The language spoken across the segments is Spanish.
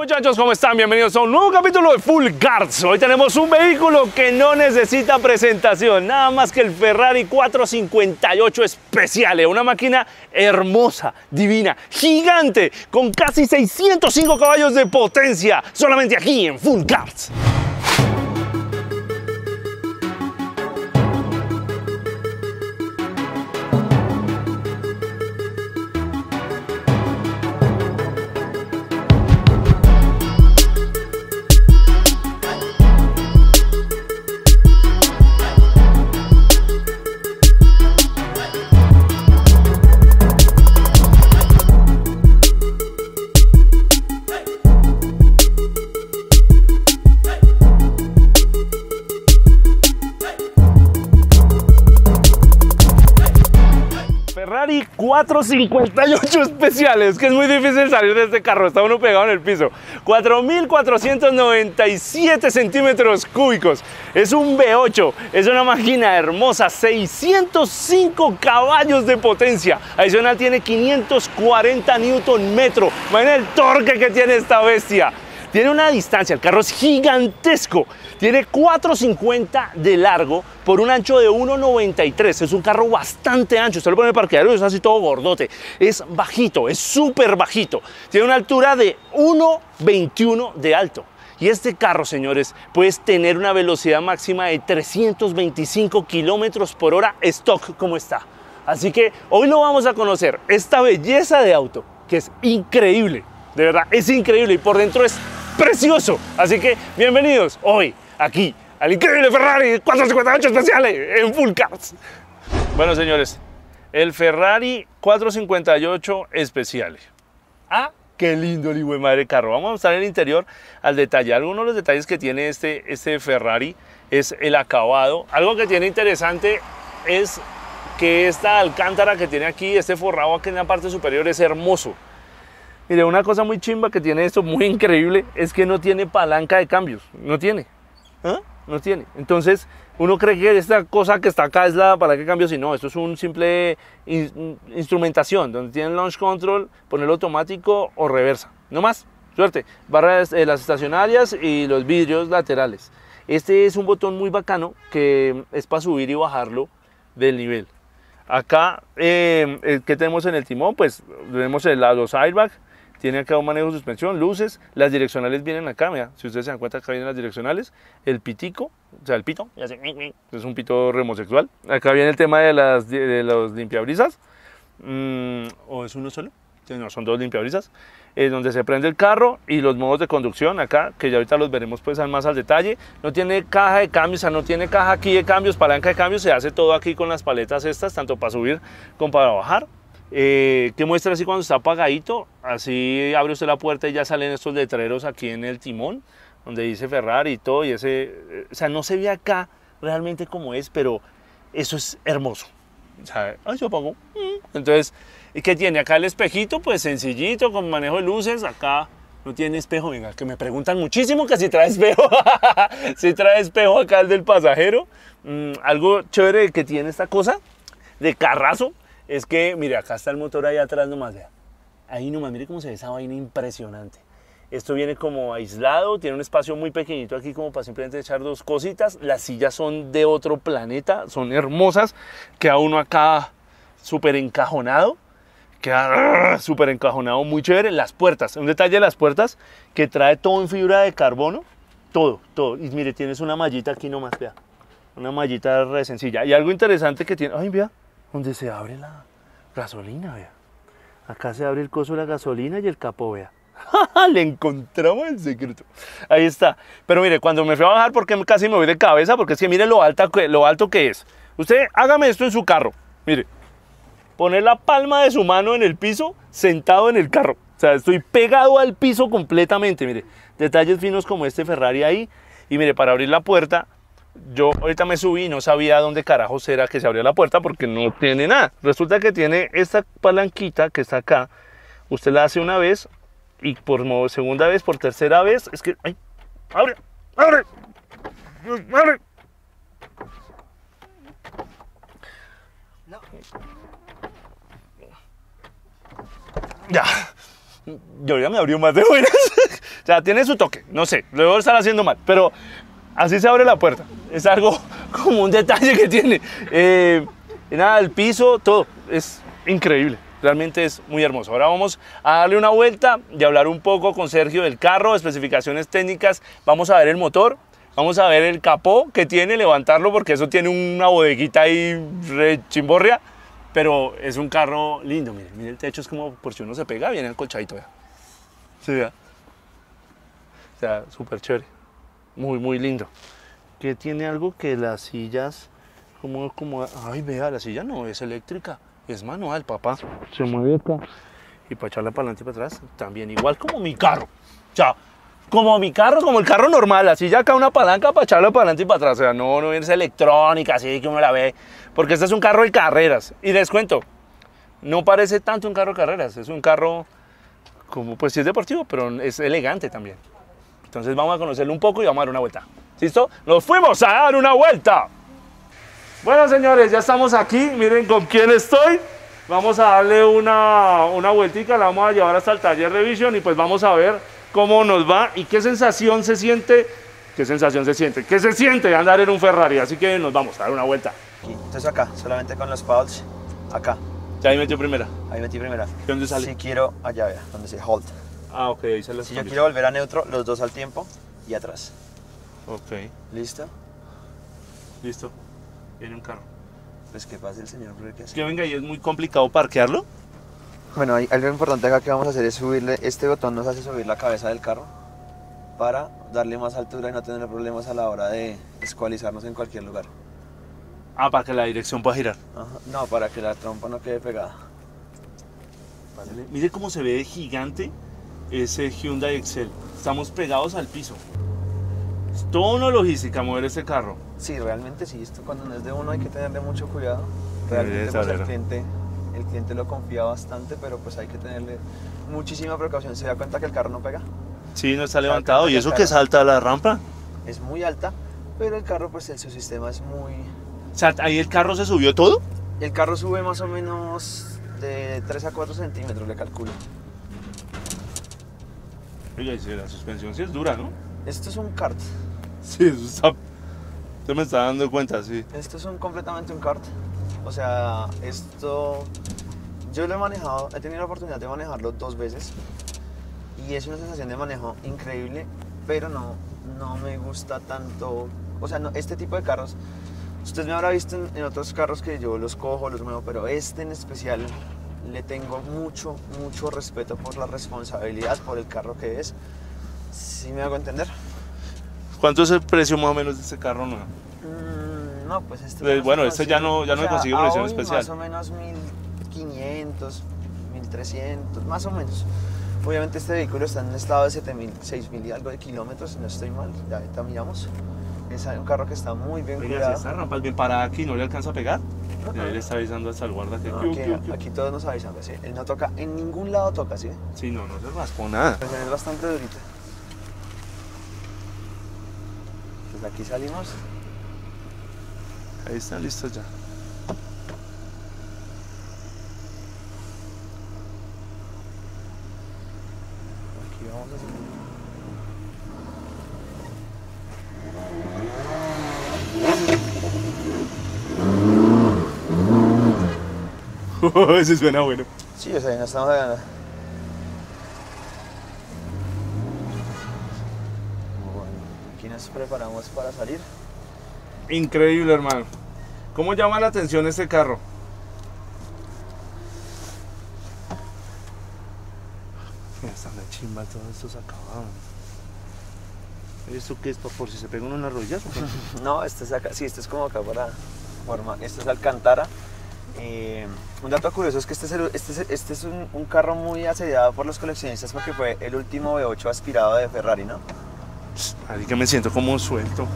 Muchachos, ¿cómo están? Bienvenidos a un nuevo capítulo de Full Guards. Hoy tenemos un vehículo que no necesita presentación, nada más que el Ferrari 458 Speciale, una máquina hermosa, divina, gigante, con casi 605 caballos de potencia, solamente aquí en Full Guards. Ferrari 458 Speciale, que es muy difícil salir de este carro, está uno pegado en el piso. 4.497 centímetros cúbicos, es un V8, es una máquina hermosa, 605 caballos de potencia, adicional tiene 540 Nm, imagina el torque que tiene esta bestia. Tiene una distancia, el carro es gigantesco, tiene 4.50 de largo por un ancho de 1.93, es un carro bastante ancho, usted lo pone en el parqueadero y es así todo gordote, es bajito, es súper bajito, tiene una altura de 1.21 de alto. Y este carro, señores, puede tener una velocidad máxima de 325 kilómetros por hora stock como está. Así que hoy lo vamos a conocer, esta belleza de auto, que es increíble, de verdad, es increíble y por dentro es precioso. Así que bienvenidos hoy aquí al increíble Ferrari 458 Speciale en Full Guards. Bueno, señores, el Ferrari 458 Speciale. Ah, qué lindo el hijo de madre carro. Vamos a mostrar el interior al detalle. Algunos de los detalles que tiene este Ferrari es el acabado. Algo que tiene interesante es que esta alcántara que tiene aquí, este forrado aquí en la parte superior es hermoso. Mire, una cosa muy chimba que tiene esto, muy increíble, es que no tiene palanca de cambios. No tiene. ¿Ah? No tiene. Entonces, uno cree que esta cosa que está acá es la palanca de cambios y no, esto es un simple instrumentación, donde tiene launch control, ponerlo automático o reversa. No más. Suerte. Barras las estacionarias y los vidrios laterales. Este es un botón muy bacano que es para subir y bajarlo del nivel. Acá, ¿qué tenemos en el timón? Pues tenemos los airbags. Tiene acá un manejo de suspensión, luces, las direccionales vienen acá, mira, si ustedes se dan cuenta acá vienen las direccionales, el pitico, o sea el pito, es un pito homosexual, acá viene el tema de los limpiabrisas, o es uno solo, no, son dos limpiabrisas, donde se prende el carro y los modos de conducción acá, que ya ahorita los veremos pues más al detalle. No tiene caja de cambios, o sea, no tiene caja aquí de cambios, palanca de cambios, se hace todo aquí con las paletas estas, tanto para subir como para bajar. Que muestra así cuando está apagadito, así abre usted la puerta y ya salen estos letreros aquí en el timón, donde dice Ferrari y todo, y o sea, no se ve acá realmente como es, pero eso es hermoso. O sea, ay, se apagó. Entonces, ¿y qué tiene? Acá el espejito, pues sencillito, con manejo de luces, acá no tiene espejo, venga, que me preguntan muchísimo que si trae espejo, si trae espejo acá el del pasajero. Algo chévere que tiene esta cosa, de carrazo, es que, mire, acá está el motor ahí atrás nomás, vea. Ahí nomás, mire cómo se ve esa vaina impresionante. Esto viene como aislado, tiene un espacio muy pequeñito aquí como para simplemente echar dos cositas. Las sillas son de otro planeta, son hermosas. Queda uno acá súper encajonado. Queda súper encajonado, muy chévere. Las puertas, un detalle de las puertas que trae todo en fibra de carbono. Todo, todo. Y mire, tienes una mallita aquí nomás, vea. Una mallita re sencilla. Y algo interesante que tiene, ay, vea, donde se abre la gasolina, vea. Acá se abre el coso de la gasolina y el capó, vea. Le encontramos el secreto. Ahí está. Pero mire, cuando me fui a bajar, porque casi me voy de cabeza, porque es que mire lo alto que es. Usted hágame esto en su carro. Mire, poner la palma de su mano en el piso, sentado en el carro. O sea, estoy pegado al piso completamente. Mire, detalles finos como este Ferrari ahí. Y mire, para abrir la puerta, yo ahorita me subí y no sabía dónde carajos era que se abría la puerta porque no tiene nada. Resulta que tiene esta palanquita que está acá. Usted la hace una vez y por segunda vez, por tercera vez, es que... ¡ay! ¡Abre! ¡Abre! ¡Abre! No. Ya. Yo ya me abrió más de buenas. O sea, tiene su toque, no sé, lo debo estar haciendo mal, pero así se abre la puerta. Es algo como un detalle que tiene. Y nada, el piso, todo, es increíble. Realmente es muy hermoso. Ahora vamos a darle una vuelta y hablar un poco con Sergio del carro, especificaciones técnicas. Vamos a ver el motor, vamos a ver el capó que tiene, levantarlo porque eso tiene una bodeguita ahí re chimborria. Pero es un carro lindo, mire el techo es como por si uno se pega, viene acolchadito ya. Sí, ya. O sea, súper chévere. Muy lindo. Que tiene algo que las sillas, ay, vea, la silla no es eléctrica. Es manual, papá. Se mueve acá. Y para echarla para adelante y para atrás, también igual como mi carro. O sea, como mi carro, como el carro normal. Así ya acá una palanca para echarla para adelante y para atrás. O sea, no es electrónica, así que uno la ve. Porque este es un carro de carreras. Y les cuento, no parece tanto un carro de carreras. Es un carro, como pues sí es deportivo, pero es elegante también. Entonces vamos a conocerlo un poco y vamos a dar una vuelta. ¿Listo? ¡Nos fuimos a dar una vuelta! Bueno, señores, ya estamos aquí. Miren con quién estoy. Vamos a darle una vueltica, la vamos a llevar hasta el taller de Vision y pues vamos a ver cómo nos va y qué sensación se siente. ¿Qué sensación se siente? ¿Qué se siente andar en un Ferrari? Así que nos vamos a dar una vuelta. Entonces acá, solamente con los paddles, acá. Ya ahí metió primera. Ahí metí primera. ¿Dónde sale? Si quiero, allá vea, donde dice hold. Ah, ok, ahí sale. Si yo quiero volver a neutro, los dos al tiempo y atrás. Ok. ¿Listo? Listo. Viene un carro. Pues que pase el señor, porque Que venga, y es muy complicado parquearlo. Bueno, algo importante acá que vamos a hacer es subirle, este botón nos hace subir la cabeza del carro para darle más altura y no tener problemas a la hora de escualizarnos en cualquier lugar. Ah, para que la dirección pueda girar. Ajá. No, para que la trompa no quede pegada. Vale. Mire cómo se ve de gigante ese Hyundai Excel. Estamos pegados al piso. Es toda una logística mover ese carro. Sí, realmente sí, esto cuando no es de uno hay que tenerle mucho cuidado. Realmente pues, el cliente lo confía bastante, pero pues hay que tenerle muchísima precaución. ¿Se da cuenta que el carro no pega? Sí, no está levantado. ¿Y eso que salta a la rampa? Es muy alta, pero el carro pues su sistema es muy... O sea, ¿ahí el carro se subió todo? El carro sube más o menos de 3 a 4 centímetros, le calculo. Oiga, y la suspensión sí es dura, ¿no? Esto es un kart. Sí, eso está... Usted me está dando cuenta, sí. Esto es completamente un kart. O sea, esto... Yo lo he manejado, he tenido la oportunidad de manejarlo 2 veces. Y es una sensación de manejo increíble, pero no me gusta tanto... O sea, no, este tipo de carros... Usted me habrá visto en otros carros que yo los cojo, los muevo, pero este en especial le tengo mucho respeto por la responsabilidad, por el carro que es. ¿Sí me hago entender? ¿Cuánto es el precio más o menos de este carro nuevo? No, pues este... Bueno, este ya no se consigue por edición especial. Más o menos 1500, 1300, más o menos. Obviamente este vehículo está en un estado de 7000, 6000 y algo de kilómetros, si no estoy mal, ya ahorita miramos. Es un carro que está muy bien cuidado. Si esta rampa es bien parada aquí, ¿no le alcanza a pegar? Y ahí le está avisando hasta el guarda que... Aquí todos nos avisan, ¿sí? Él no toca, en ningún lado toca, ¿sí? Sí, no se raspó nada. Pues es bastante durita. Pues aquí salimos. Ahí están listos ya. Aquí vamos a hacer... Ese suena bueno. Sí, o sea, no estamos hablando. Bueno, aquí nos preparamos para salir. Increíble, hermano. ¿Cómo llama la atención este carro? Están de chimba todos estos acabados. ¿Esto qué es? ¿Por si se pega uno en las rodillas? No, este es acá, sí, este es como acá para forma. Este es Alcántara. Un dato curioso es que este es un carro muy asediado por los coleccionistas porque fue el último V8 aspirado de Ferrari, ¿no? Así que me siento como suelto.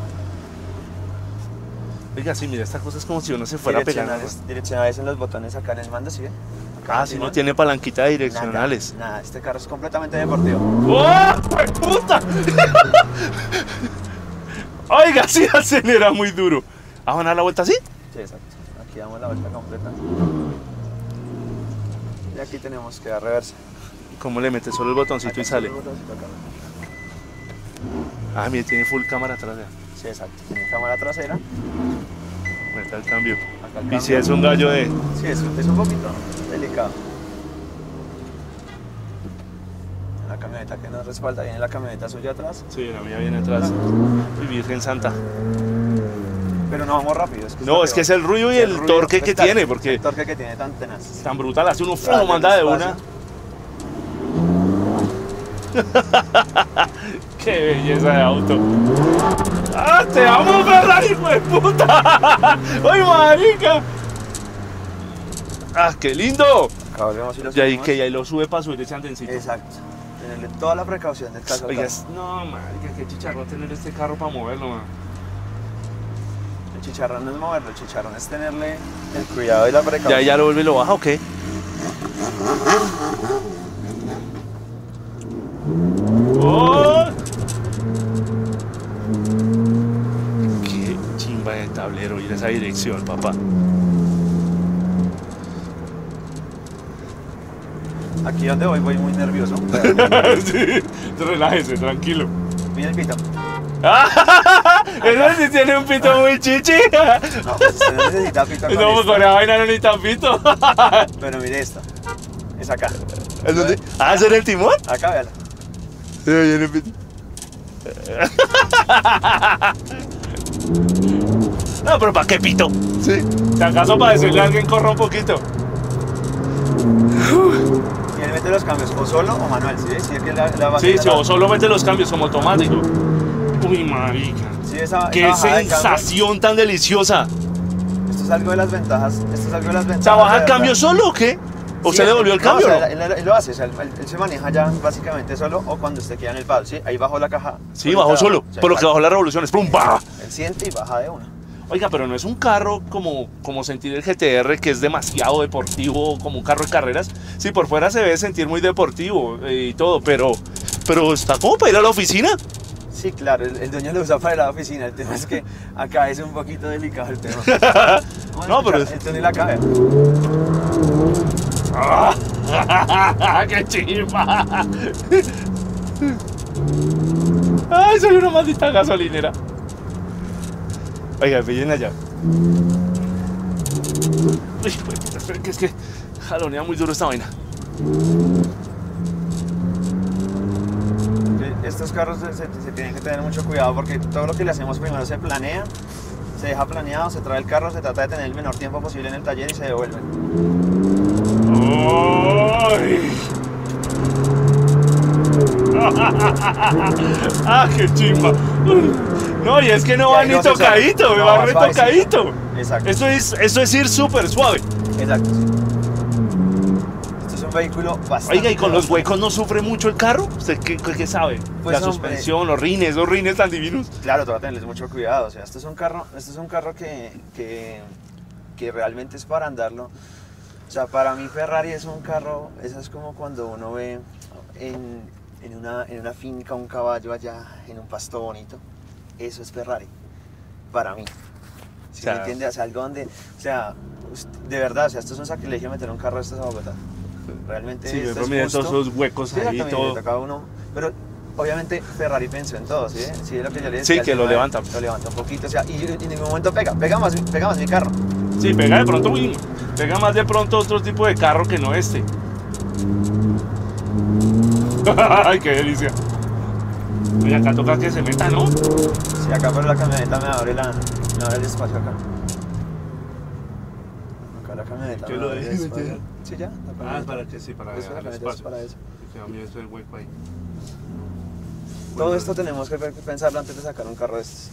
Oiga, sí, mira, esta cosa es como si uno se fuera pegando. Direccionales en los botones acá en el mando, ¿sí ve? Ah, si no tiene palanquita de direccionales. Nada, este carro es completamente deportivo. ¡Oh, puta! Oiga, sí acelera muy duro. ¿Vamos a dar la vuelta así? Sí, exacto. Aquí damos la vuelta completa. Y aquí tenemos que dar reversa. ¿Cómo le metes solo el botoncito acá y sale? El botoncito acá. Ah, mire, tiene full cámara trasera. Sí, exacto. Tiene cámara trasera. Ahí está el cambio. Acá el Y cambio. si es un gallo de... Sí, es un poquito delicado. La camioneta que nos respalda, viene la camioneta suya atrás. Sí, la mía viene atrás. Y Virgen Santa. Pero no vamos rápido. Es que No, es que es el ruido y el ruido, torque que pues, claro, tiene, porque el torque que tiene tan tenaz. tan brutal, hace uno Dale, manda de despacio. una. Qué belleza de auto. ¡Ah, te amo, Ferrari, hijo de puta! ¡Ay, marica! ¡Ah, qué lindo! Acá volvemos y lo Y ahí subimos. que ahí lo sube para subir ese andencito. Exacto. Tenerle toda la precaución del caso. Oiga, no, marica, qué chicharrón tener este carro para moverlo, man. El chicharrón no es moverlo, el chicharrón es tenerle el cuidado y la precaución. Ya lo vuelve y lo baja, ¿o qué? ¡Oh! Qué chimba de tablero ir a esa dirección, papá. Aquí donde voy muy nervioso. Sí, relájese, tranquilo. Mira el pito. Eso sí tiene un pito muy chichi. No, pues usted no necesita pito con No, pues esto. con la vaina no necesita pito. Pero mire esto. Es acá. ¿Es dónde? ¿Ah, ese era el timón? Acá, véalo. Sí, viene el pito. No, pero ¿para qué pito? Sí. Si acaso para decirle a alguien corra un poquito. Y él mete los cambios o solo o manual, ¿sí? Si es que la Sí, bajada- sí, o solamente los cambios como automático. Uy, marica. Sí, esa Qué bajada de cambio, sensación tan deliciosa. esto es algo de las ventajas. Esto es algo de las ventajas. ¿Se baja de el cambio verdad. solo o qué? ¿O Sí, se le devolvió el no, cambio? o sea, ¿no? él lo hace, o sea, él se maneja ya básicamente solo o cuando usted queda en el palo, ¿sí? Ahí bajó la caja. Sí, solita, bajó solo. o sea, Por lo que bajó las revoluciones. ¡Pum! ¡Bah! Él siente y baja de una. Oiga, pero no es un carro como sentir el GTR, que es demasiado deportivo, como un carro de carreras. Sí, por fuera se ve sentir muy deportivo y todo, pero está como para ir a la oficina. Sí, claro, el dueño lo usa para ir a la oficina. El tema es que acá es un poquito delicado el tema. No, pero el túnel acá, vea. ¡Qué chimba! ¡Ay, soy una maldita gasolinera! Oiga, pillen allá. Uy, pues, espera, que es que jalonea muy duro esta vaina. Estos carros se tienen que tener mucho cuidado porque todo lo que le hacemos primero se planea, se deja planeado, se trae el carro, se trata de tener el menor tiempo posible en el taller y se devuelve. ¡Ay! ¡Ah, qué chimba! No, y es que no va ahí ni no se tocadito, sabe. me No, va va re suavecito. tocadito. Exacto. Eso es ir súper suave. Exacto. Sí. Este es un vehículo bastante. Oiga, ¿y con los huecos no sufre mucho el carro? ¿Usted qué sabe? Pues, La hombre. suspensión, los rines tan divinos. Claro, te va a tenerles mucho cuidado. O sea, este es un carro que realmente es para andarlo. O sea, para mí Ferrari es un carro, eso es como cuando uno ve en una finca un caballo allá, en un pasto bonito. Eso es Ferrari, para mí. ¿Sí O sea, me entiende? O sea, algo donde, o sea, de verdad, o sea, esto es un sacrilegio meter un carro de estos a Bogotá. Realmente Sí, esto pero es mire justo. todos esos huecos Sí, ahí y exactamente, todo. le toca a uno. Pero obviamente Ferrari pensó en todo, ¿sí? Sí, es lo que yo le decía. Sí, el que lo tema de- levanta. Lo levanta un poquito, o sea, y en ningún momento pega más mi carro. Sí, pega de pronto, uy, pega más de pronto otro tipo de carro que no este. ¡Ay, qué delicia! Oye, acá toca que se meta, ¿no? Sí, acá pero la camioneta me abre el espacio acá. Acá la camioneta ¿Qué me lo abre el deje espacio. meter? Sí, ya. Ah, es para que sí, para Eso, la dejar camioneta es espacio. para eso. Que a mí eso es el hueco ahí. Todo Bueno, esto tenemos que pensarlo antes de sacar un carro de estos.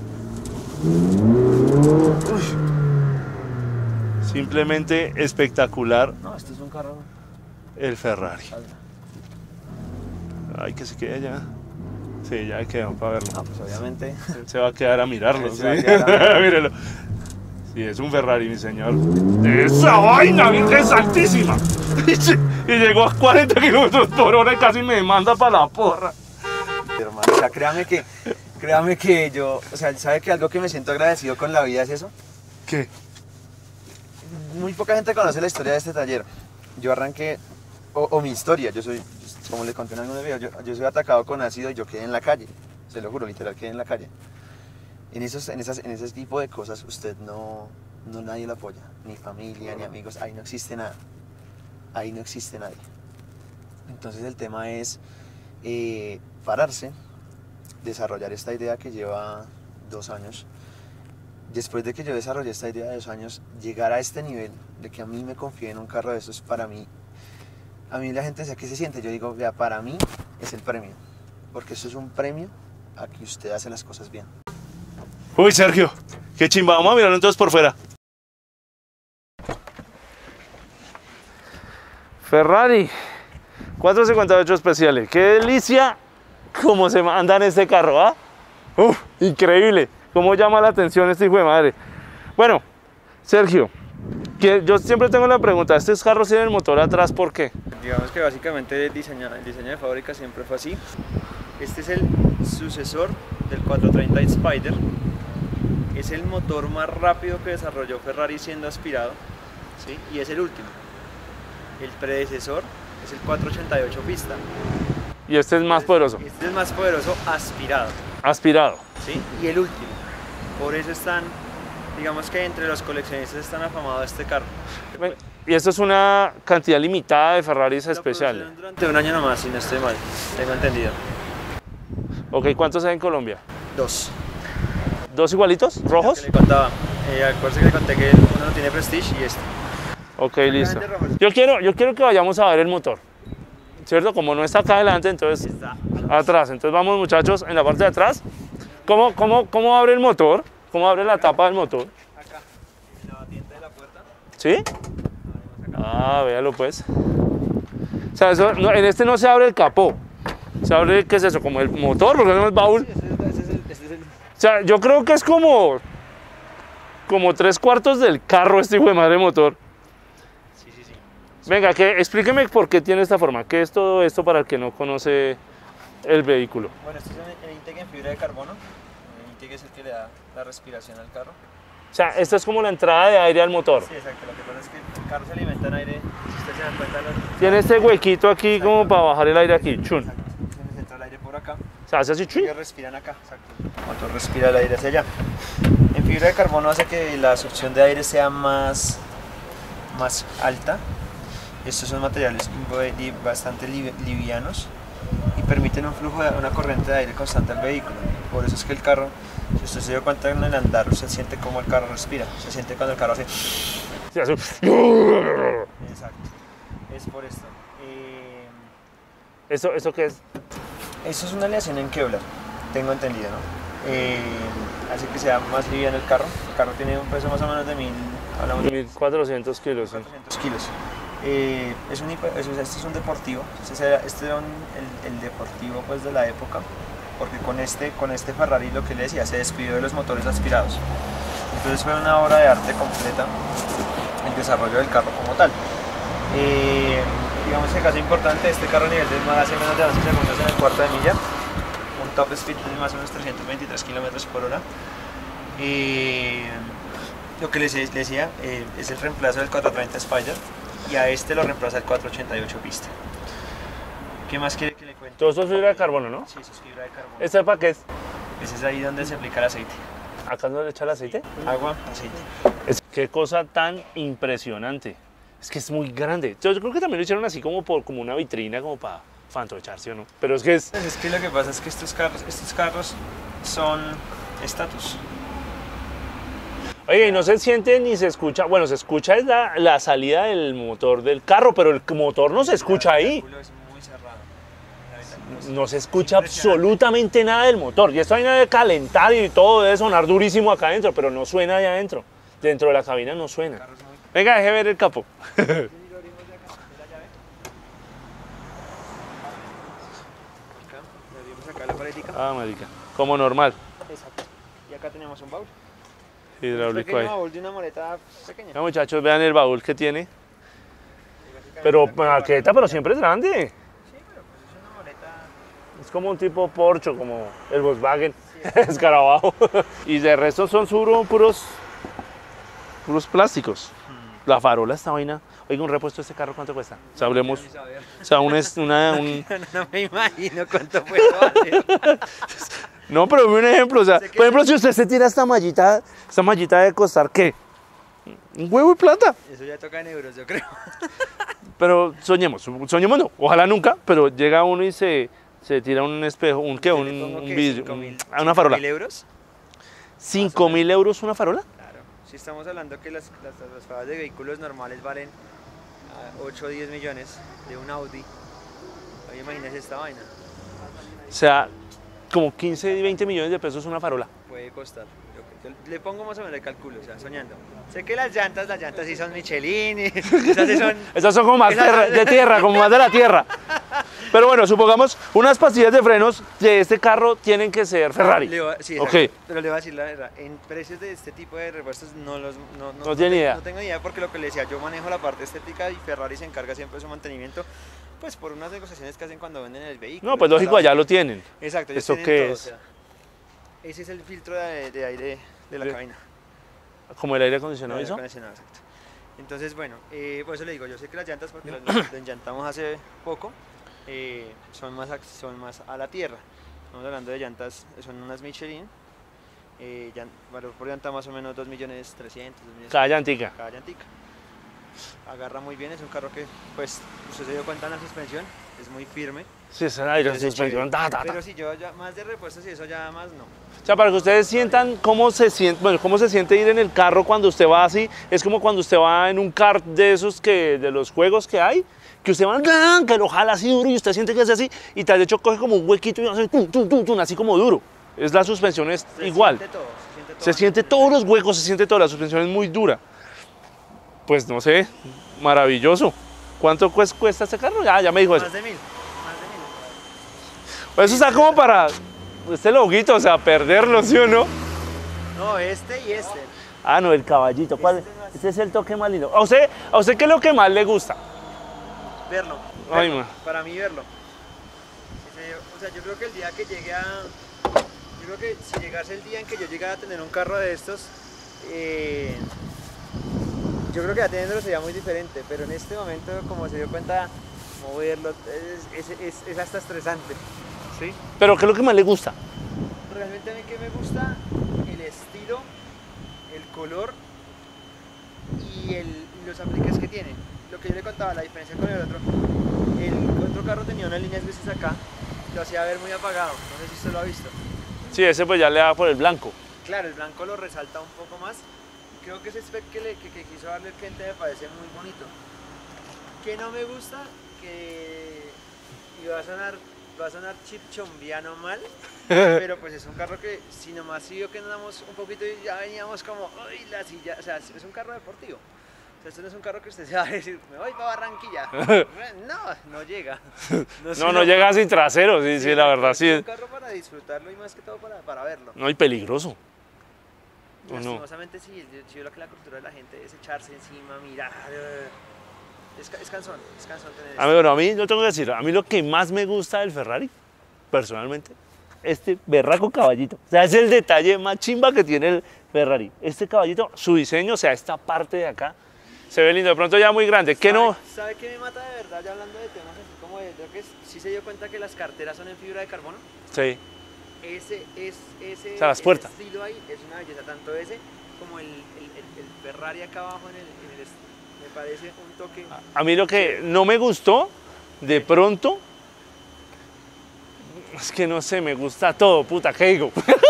Simplemente espectacular No, esto es un carro. el Ferrari. Salva. Ay, que se quede allá. Sí, ya quedó para verlo. Ah, pues obviamente. Se va a quedar a mirarlo, Se ¿sí? va a quedar a mirarlo. Mírelo. Sí, es un Ferrari, mi señor. ¡Esa vaina, Virgen Santísima! Y llegó a 40 kilómetros por hora y casi me manda para la porra. Hermano, o sea, créame que yo, o sea, ¿sabe que algo que me siento agradecido con la vida es eso? ¿Qué? Muy poca gente conoce la historia de este taller. Yo arranqué, o mi historia, yo soy, como le conté en algunos videos, yo soy atacado con ácido y yo quedé en la calle. se lo juro, literal, quedé en la calle. En ese tipo de cosas usted no nadie lo apoya, ni familia, ni amigos, ahí no existe nada, ahí no existe nadie. Entonces el tema es pararse, desarrollar esta idea que lleva 2 años. Después de que yo desarrollé esta idea de 2 años, llegar a este nivel de que a mí me confíen en un carro de estos, para mí, a mí la gente dice, ¿qué se siente? Yo digo, vea, para mí es el premio, porque eso es un premio a que usted hace las cosas bien. Uy, Sergio, qué chimba. Vamos a mirarlo entonces por fuera. Ferrari 458 especiales. Qué delicia cómo se anda en este carro, ¿ah? Uf, increíble. Cómo llama la atención este hijo de madre. Bueno, Sergio, que yo siempre tengo la pregunta, ¿estos carros tienen el motor atrás por qué? Digamos que básicamente el diseño de fábrica siempre fue así. Este es el sucesor del 430 Spider. Es el motor más rápido que desarrolló Ferrari siendo aspirado, ¿sí? Y es el último. El predecesor es el 488 pista. Y este es más poderoso. Este es más poderoso aspirado. Aspirado. ¿Sí? Y el último. Por eso están, digamos que entre los coleccionistas están afamados este carro. Y esto es una cantidad limitada de Ferraris especiales. Durante un año nomás, si no estoy mal, tengo entendido. Ok, ¿cuántos hay en Colombia? 2. ¿Dos igualitos? ¿Rojos? Que le contaba. Acuérdense que le conté que uno no tiene Prestige y este. Ok, listo. Yo quiero que vayamos a ver el motor, ¿cierto? Como no está acá adelante, entonces Está atrás. Entonces vamos, muchachos, en la parte de atrás. ¿Cómo abre el motor? ¿Cómo abre la tapa del motor? acá, en la batiente de la puerta. ¿Sí? Ah, véalo pues. O sea, eso, no, en este no se abre el capó. Se abre, ¿qué es eso? Como el motor, porque no es el baúl. Este es el O sea, yo creo que es como 3/4 del carro este hijo de madre motor. Sí. Venga, explíqueme por qué tiene esta forma. ¿Qué es todo esto para el que no conoce el vehículo? Bueno, este es el intake en fibra de carbono. El intake es el que le da la respiración al carro. O sea, esta es como la entrada de aire al motor. Sí, exacto. Lo que pasa es que el carro se alimenta en aire. Si ustedes se dan cuenta, Tiene este huequito aquí como para bajar el aire aquí. Chun. exacto, se entra el aire por acá. O sea, hace así, chun. Ellos respiran acá, exacto. El motor respira el aire hacia allá. En fibra de carbono hace que la succión de aire sea más alta. Estos son materiales bastante livianos y permiten un flujo, una corriente de aire constante al vehículo. Por eso es que el carro, si usted se dio cuenta en el andar, usted siente cómo el carro respira. Se siente cuando el carro hace... Sí, hace... Exacto. Es por esto. ¿Esto qué es? Esto es una aleación en Kevlar, tengo entendido, ¿no? Hace que sea más liviano el carro. El carro tiene un peso más o menos de 1400 kilos. Sí. 400 kilos. Este es un deportivo. Este es el deportivo pues, de la época, porque con este Ferrari, lo que le decía, se despidió de los motores aspirados. Entonces fue una obra de arte completa el desarrollo del carro como tal. Digamos que caso importante, este carro a nivel de mar hace menos de 11 segundos en el cuarto de milla, un top speed de más o menos 323 km por hora. Lo que les decía es el reemplazo del 430 Spider, y a este lo reemplaza el 488 pista. ¿Qué más quiere que le cuente? Todo esto es fibra de carbono, ¿no? Sí, eso es fibra de carbono. ¿Este para qué es? Ese es ahí donde se aplica el aceite. ¿Acá no le echa el aceite? Agua, aceite. Qué cosa tan impresionante. Es que es muy grande. Yo creo que también lo hicieron así como una vitrina, como para fantocharse o no. Pero es que es... Pues es que lo que pasa es que estos carros son estatus. Oye, y no se siente ni se escucha. Bueno, se escucha es la salida del motor del carro, pero el motor no se escucha ahí. El es muy cerrado. No se escucha absolutamente nada del motor. Y esto hay nada de calentar y todo debe sonar durísimo acá adentro, pero no suena allá adentro. Dentro de la cabina no suena. Venga, deje ver el capó. Ah, marica. Como normal. Exacto. Y acá tenemos un baúl. Hidráulico ahí. Un baúl de una maleta pequeña. Ya, muchachos, vean el baúl que tiene. Pero maqueta, pero siempre es grande. Sí, pero pues es una maleta. Es como un tipo Porsche, como el Volkswagen, escarabajo. Y de resto son puros plásticos. La farola, esta vaina. Oiga, un repuesto de este carro, ¿cuánto cuesta? Sabremos. O sea, No me imagino cuánto puede valer. No, pero un ejemplo, o sea, Sé que por ejemplo, si usted se tira esta mallita debe costar, ¿qué? Un huevo de plata. Eso ya toca en euros, yo creo. Pero soñemos no, ojalá nunca, pero llega uno y se tira un espejo, ¿qué? Yo Un le pongo que vidrio, 5.000 una farola. 5.000 euros. 5.000 euros una farola. Claro. Si estamos hablando que las farolas de vehículos normales valen 8 o 10 millones de un Audi. Oye, imagínese esta vaina. O sea, como 15, 20 millones de pesos una farola. Puede costar. Yo le pongo más o menos el cálculo, o sea, soñando. Sé que las llantas sí son Michelin, esas sí son... Esas son como más de tierra, como más de la tierra. Pero bueno, supongamos unas pastillas de frenos de este carro tienen que ser Ferrari. Sí, Ok. pero le voy a decir la verdad, en precios de este tipo de repuestos No tiene idea. No tengo ni idea porque lo que le decía, yo manejo la parte estética y Ferrari se encarga siempre de su mantenimiento, pues por unas negociaciones que hacen cuando venden el vehículo. No, pues lógico, allá lo tienen. Exacto. ellos ¿Eso tienen qué todo, es? o sea, ese es el filtro de aire de la cabina. Como el aire acondicionado y Aire eso. acondicionado, exacto. Entonces, bueno, por eso le digo, yo sé que las llantas, porque las lo enllantamos hace poco, son más a la tierra. Estamos hablando de llantas, son unas Michelin, valor por llanta más o menos 2.300.000, 2.000.000 Cada llantica. cada llantica. Agarra muy bien, es un carro que, pues, usted se dio cuenta en la suspensión, es muy firme. Sí, es el aire, entonces es suspensión, chévere. Pero si yo ya más de repuestos y eso ya más no. O sea, para que ustedes sientan cómo se siente ir en el carro cuando usted va así, es como cuando usted va en un kart de esos de los juegos que hay, que usted va, que lo jala así duro y usted siente que es así, y tal de hecho coge como un huequito y hace tum, tum, tum, tum, así como duro. Es la suspensión es igual. Se siente todos los huecos, se siente todo, la suspensión es muy dura. Pues no sé, maravilloso. ¿Cuánto cuesta este carro? Ya me dijo eso. Más de 1.000. Pues eso está como para este loguito, o sea, perderlo, ¿sí o no? No, este y este. Ah, no, el caballito. ¿Cuál? Este es el toque más lindo. ¿A usted qué es lo que más le gusta? Verlo. Ay, ma. Para mí verlo. O sea, yo creo que el día que llegue a... Yo creo que si llegase el día en que yo llegara a tener un carro de estos, yo creo que ya teniéndolo sería muy diferente, pero en este momento, como se dio cuenta, moverlo es hasta estresante. ¿Sí? ¿Pero qué es lo que más le gusta? Realmente a mí que me gusta el estilo, el color y los apliques que tiene. Lo que yo le contaba, la diferencia con el otro carro tenía unas líneas grises acá, lo hacía ver muy apagado, no sé si usted lo ha visto. Sí, ese pues ya le da por el blanco. Claro, el blanco lo resalta un poco más. Creo que ese spec que quiso darle el cliente me parece muy bonito. Que no me gusta, y va a sonar chipchombiano mal, pero pues es un carro que si nomás siguió que andamos un poquito y ya veníamos como, uy, la silla, o sea, es un carro deportivo. O sea, esto no es un carro que usted se va a decir, me voy para Barranquilla. No llega. No llega sin trasero, sí, la verdad, sí. Es un carro para disfrutarlo y más que todo para verlo. No, y peligroso. ¿O no? Lastimosamente sí, yo creo que la cultura de la gente es echarse encima, mirar. Es cansón tener A mí, bueno, a mí, yo tengo que decir, a mí lo que más me gusta del Ferrari, personalmente, este berraco caballito. O sea, es el detalle más chimba que tiene el Ferrari. Este caballito, su diseño, o sea, esta parte de acá, se ve lindo. De pronto ya muy grande. ¿Qué no? ¿Sabe qué me mata de verdad? Ya hablando de temas así como de... Creo que sí se dio cuenta que las carteras son en fibra de carbono. Sí. Ese O sea, las puertas. estilo ahí es una belleza, tanto ese como el Ferrari acá abajo me parece un toque. A mí lo que no me gustó, de pronto, es que no sé, me gusta todo, puta, ¿qué digo?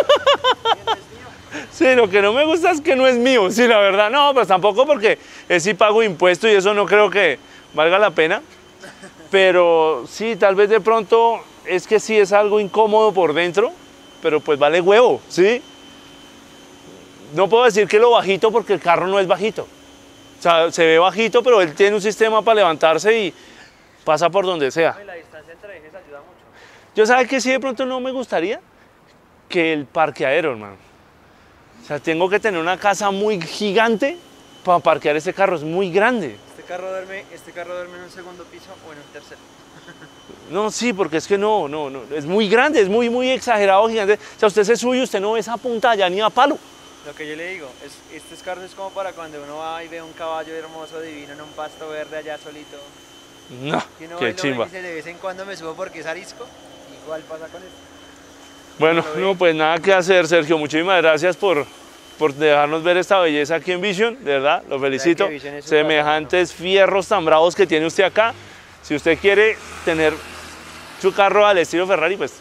Sí, lo que no me gusta es que no es mío, sí, la verdad. No, pues tampoco porque sí pago impuestos y eso no creo que valga la pena. Pero sí, tal vez de pronto es que sí es algo incómodo por dentro, pero pues vale huevo, ¿sí? No puedo decir que lo bajito porque el carro no es bajito. O sea, se ve bajito, pero él tiene un sistema para levantarse y pasa por donde sea. La distancia entre ejes ayuda mucho. Yo sabes que sí de pronto no me gustaría que el parqueadero, hermano. O sea, tengo que tener una casa muy gigante para parquear este carro, es muy grande. Este carro duerme en un segundo piso o en un tercero. No, sí, porque es que no, es muy grande, es muy exagerado, gigante. O sea, usted se sube y usted no ve esa punta allá ni a palo. Lo que yo le digo, estos carros es como para cuando uno va y ve un caballo hermoso, divino, en un pasto verde allá solito. No, Y uno qué va y lo ve y chimba. dice, de vez en cuando me subo porque es arisco. Igual pasa con esto. Bueno, no, pues nada que hacer, Sergio. Muchísimas gracias por dejarnos ver esta belleza aquí en Vision, de verdad, lo felicito. Semejantes fierros tan bravos que tiene usted acá. Si usted quiere tener su carro al estilo Ferrari, pues...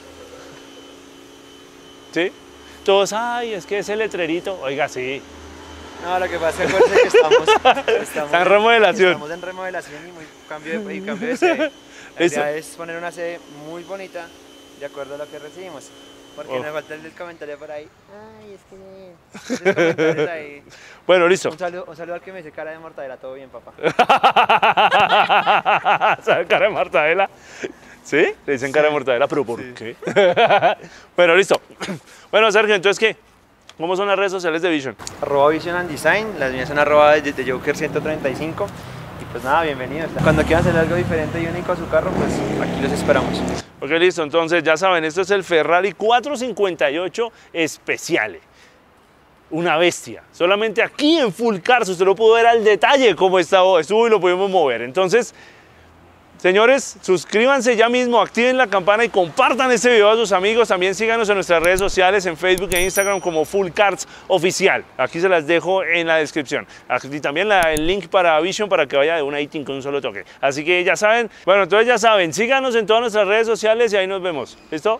¿Sí? Todos, ay, es que ese letrerito, oiga, sí. No, lo que pasa es que estamos en remodelación. Estamos en remodelación y cambio de sede. La idea es poner una sede muy bonita, de acuerdo a lo que recibimos. Porque me falta el comentario por ahí. Ay, es que... comentarios ahí. Bueno, listo. Un saludo al que me dice cara de mortadela. Todo bien, papá. ¿Sabe cara de mortadela? ¿Sí? Le dicen cara de mortadela, pero ¿por qué? Bueno, listo. Bueno, Sergio, entonces, ¿qué? ¿Cómo son las redes sociales de Vision? @Vision and Design. Las mías son @de Joker 135. Y pues nada, bienvenidos. Cuando quieran hacer algo diferente y único a su carro, pues aquí los esperamos. Ok, listo. Entonces, ya saben, esto es el Ferrari 458 Speciale. Una bestia. Solamente aquí en Full Cars usted lo pudo ver al detalle cómo estuvo y lo pudimos mover. Entonces, señores, suscríbanse ya mismo, activen la campana y compartan este video a sus amigos. También síganos en nuestras redes sociales, en Facebook e Instagram como Full Cars Oficial. Aquí se las dejo en la descripción. Aquí también el link para Vision para que vaya de una ítem con un solo toque. Así que ya saben, bueno, entonces ya saben, síganos en todas nuestras redes sociales y ahí nos vemos. ¿Listo?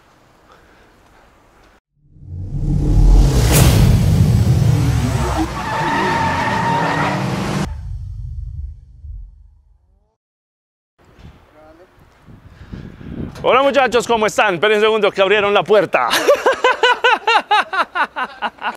Hola muchachos, ¿cómo están? Esperen un segundo que abrieron la puerta.